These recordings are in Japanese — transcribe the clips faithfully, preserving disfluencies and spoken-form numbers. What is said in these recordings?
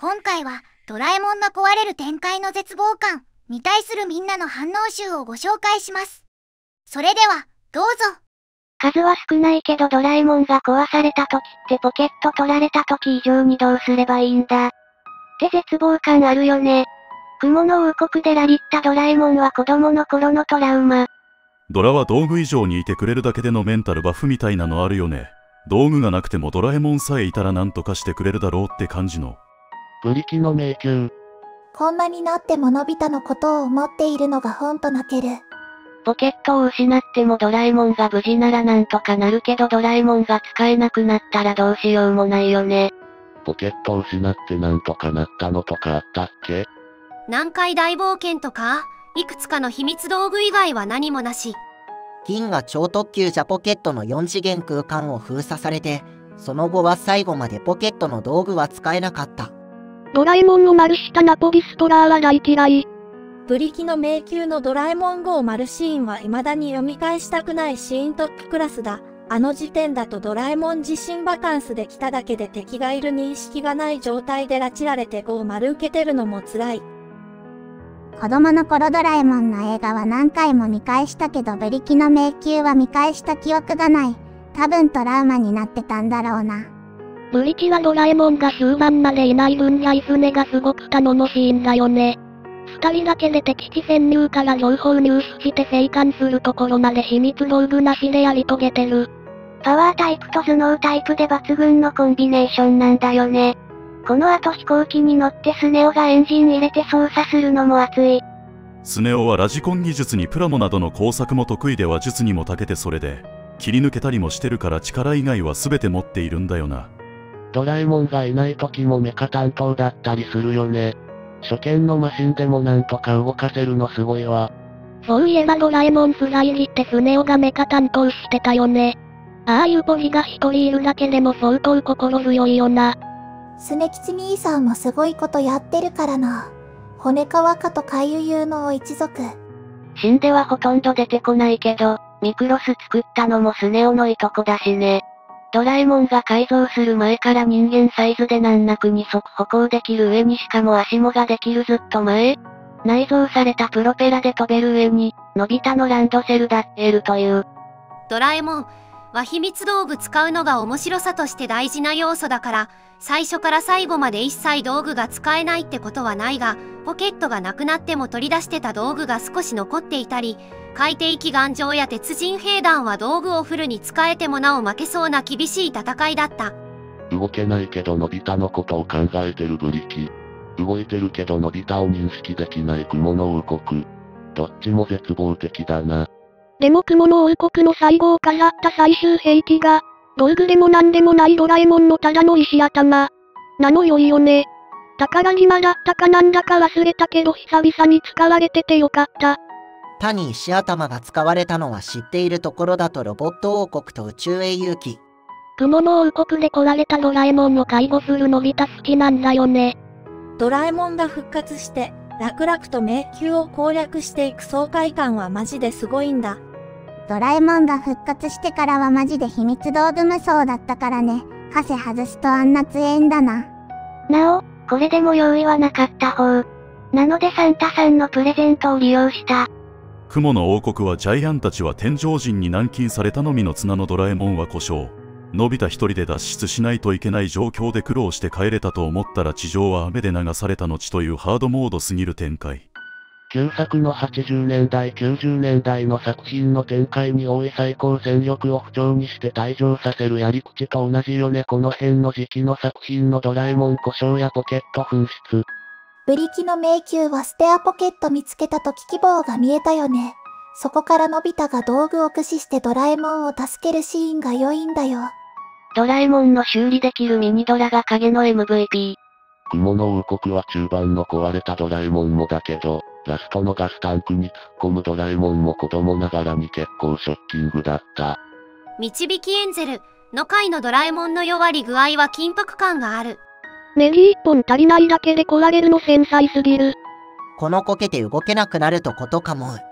今回はドラえもんが壊れる展開の絶望感に対するみんなの反応集をご紹介します。それではどうぞ。 数は少ないけどドラえもんが壊された時ってポケット取られた時以上にどうすればいいんだって絶望感あるよね。雲の王国でラリったドラえもんは子供の頃のトラウマ。 ドラは道具以上にいてくれるだけでのメンタルバフみたいなのあるよね。道具がなくてもドラえもんさえいたらなんとかしてくれるだろうって感じの。 ブリキの迷宮。 こんなになってものび太のことを思っているのがほんと泣ける。 ポケットを失ってもドラえもんが無事ならなんとかなるけどドラえもんが使えなくなったらどうしようもないよね。 ポケットを失ってなんとかなったのとかあったっけ？ 南海大冒険とか、いくつかの秘密道具以外は何もなし。 銀河超特急ジャポケットのよん次元空間を封鎖されて、その後は最後までポケットの道具は使えなかった。 ドラえもんを丸したナポリストラーは大嫌い。 ブリキの迷宮のドラえもん号丸シーンは未だに読み返したくないシーントップクラスだ。あの時点だとドラえもん自身バカンスで来ただけで敵がいる認識がない状態で拉致られて号丸受けてるのも辛い。 子供の頃ドラえもんの映画は何回も見返したけどブリキの迷宮は見返した記憶がない。多分トラウマになってたんだろうな。 ブリキはドラえもんが終盤までいない分や船がすごく頼もしいんだよね。二人だけで敵地潜入から情報入手して生還するところまで秘密道具なしでやり遂げてる。パワータイプと頭脳タイプで抜群のコンビネーションなんだよね。この後飛行機に乗ってスネ夫がエンジン入れて操作するのも熱い。 スネ夫はラジコン技術にプラモなどの工作も得意で話術にも長けてそれで切り抜けたりもしてるから力以外は全て持っているんだよな。 ドラえもんがいない時もメカ担当だったりするよね。初見のマシンでもなんとか動かせるのすごいわ。 そういえばドラえもんフライギってスネ夫がメカ担当してたよね。ああいうポリが一人いるだけでも相当心強いよな。 スネ吉兄さんもすごいことやってるからな。骨川家と海遊遊の一族。 死んではほとんど出てこないけど、ミクロス作ったのもスネ夫のいとこだしね。ドラえもんが改造する前から人間サイズで難なく二足歩行できる上にしかも足もができるずっと前。内蔵されたプロペラで飛べる上に、のび太のランドセルだっているという。 ドラえもんは秘密道具使うのが面白さとして大事な要素だから、最初から最後まで一切道具が使えないってことはないが、ポケットがなくなっても取り出してた道具が少し残っていたり、海底祈願場や鉄人兵団は道具をフルに使えてもなお負けそうな厳しい戦いだった。 動けないけどのび太のことを考えてるブリキ。動いてるけどのび太を認識できない雲の王国。どっちも絶望的だな。 でも雲の王国の最後を飾った最終兵器が、道具でもなんでもないドラえもんのただの石頭。なの良いよね。宝島だったかなんだか忘れたけど久々に使われててよかった。 他に石頭が使われたのは知っているところだとロボット王国と宇宙英雄機。 雲の王国で壊れたドラえもんを介護するのび太好きなんだよね。 ドラえもんが復活して、楽々と迷宮を攻略していく爽快感はマジですごいんだ。 ドラえもんが復活してからはマジで秘密道具無双だったからね。カセ外すとあんな強えんだな。 なお、これでも用意はなかった方。なのでサンタさんのプレゼントを利用した。 雲の王国はジャイアンたちは天上人に軟禁されたのみの綱のドラえもんは故障。のび太一人で脱出しないといけない状況で苦労して帰れたと思ったら地上は雨で流された後というハードモードすぎる展開。 旧作のはちじゅうねんだいきゅうじゅうねんだいの作品の展開に多い最高戦力を不調にして退場させるやり口と同じよね。この辺の時期の作品のドラえもん故障やポケット紛失。 ブリキの迷宮はステアポケット見つけた時希望が見えたよね。そこからのび太が道具を駆使してドラえもんを助けるシーンが良いんだよ。 ドラえもんの修理できるミニドラが影の エムブイピー。 雲の王国は中盤の壊れたドラえもんもだけど、ラストのガスタンクに突っ込むドラえもんも子供ながらに結構ショッキングだった。 導きエンゼルの回のドラえもんの弱り具合は緊迫感がある。 ネギ一本足りないだけで壊れるの繊細すぎる。 このこけて動けなくなるとことかも。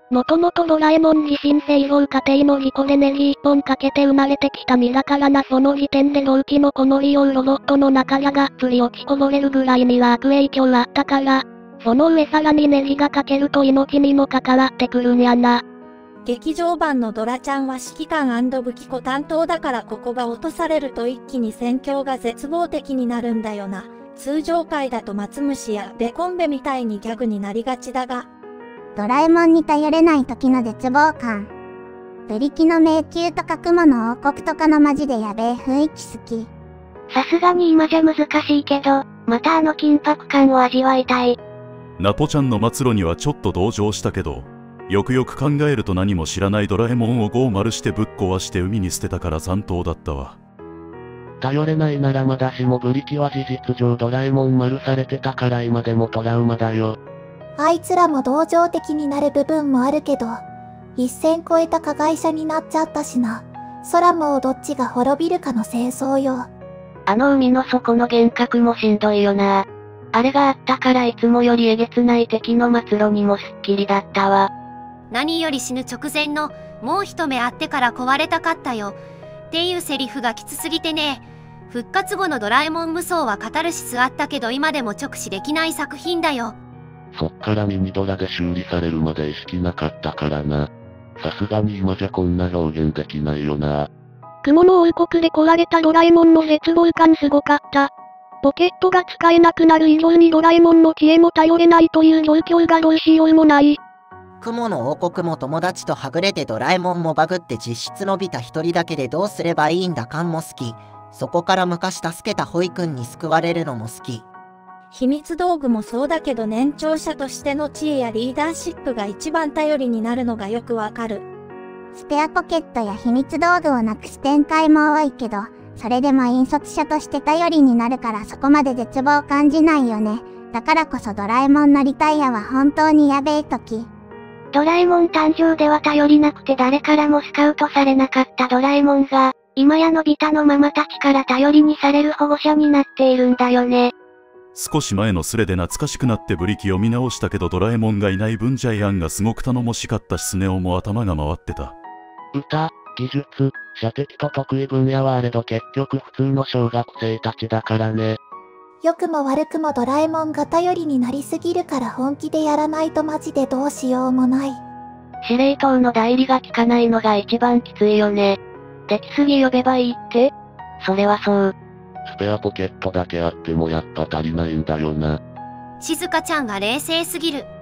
もともとドラえもん自身製造過程の事故でネギ一本かけて生まれてきた身だからな。その時点で老気のこもりをロボットの中ががっつり落ちこぼれるぐらいには悪影響あったから、その上さらにネギがかけると命にも関わってくるんやな。 劇場版のドラちゃんは指揮官武器庫担当だからここが落とされると一気に戦況が絶望的になるんだよな。通常回だと松虫やベコンベみたいにギャグになりがちだが、 ドラえもんに頼れない時の絶望感。ブリキの迷宮とか雲の王国とかのマジでやべえ雰囲気好き。 さすがに今じゃ難しいけど、またあの緊迫感を味わいたい。 ナポちゃんの末路にはちょっと同情したけど、よくよく考えると何も知らないドラえもんをゴーマルしてぶっ壊して海に捨てたから残党だったわ。 頼れないならまだしもブリキは事実上ドラえもん丸されてたから今でもトラウマだよ。 あいつらも同情的になる部分もあるけど、一線超えた加害者になっちゃったしな。空もどっちが滅びるかの戦争よ。 あの海の底の幻覚もしんどいよな。あれがあったからいつもよりえげつない敵の末路にもすっきりだったわ。 何より死ぬ直前の、もう一目会ってから壊れたかったよ。っていうセリフがきつすぎてね。復活後のドラえもん無双はカタルシスあったけど今でも直視できない作品だよ。 そっからミニドラで修理されるまで意識なかったからな。さすがに今じゃこんな表現できないよな。 雲の王国で壊れたドラえもんの絶望感すごかった。ポケットが使えなくなる以上にドラえもんの知恵も頼れないという状況がどうしようもない。 雲の王国も友達とはぐれてドラえもんもバグって実質のび太一人だけでどうすればいいんだ感も好き。そこから昔助けたホイくんに救われるのも好き。 秘密道具もそうだけど年長者としての知恵やリーダーシップが一番頼りになるのがよくわかる。 スペアポケットや秘密道具をなくす展開も多いけど、それでも引率者として頼りになるからそこまで絶望を感じないよね。だからこそドラえもんのリタイアは本当にやべえ時。 ドラえもん誕生では頼りなくて誰からもスカウトされなかったドラえもんが、今やのび太のママたちから頼りにされる保護者になっているんだよね。 少し前のスレで懐かしくなってブリキを見直したけどドラえもんがいない分ジャイアンがすごく頼もしかったしスネ夫も頭が回ってた。 歌、技術、射的と得意分野はあれど結局普通の小学生たちだからね。 良くも悪くもドラえもんが頼りになりすぎるから本気でやらないとマジでどうしようもない。 司令塔の代理が効かないのが一番きついよね。できすぎ呼べばいいって？それはそう。 スペアポケットだけあってもやっぱ足りないんだよな。 静香ちゃんが冷静すぎる。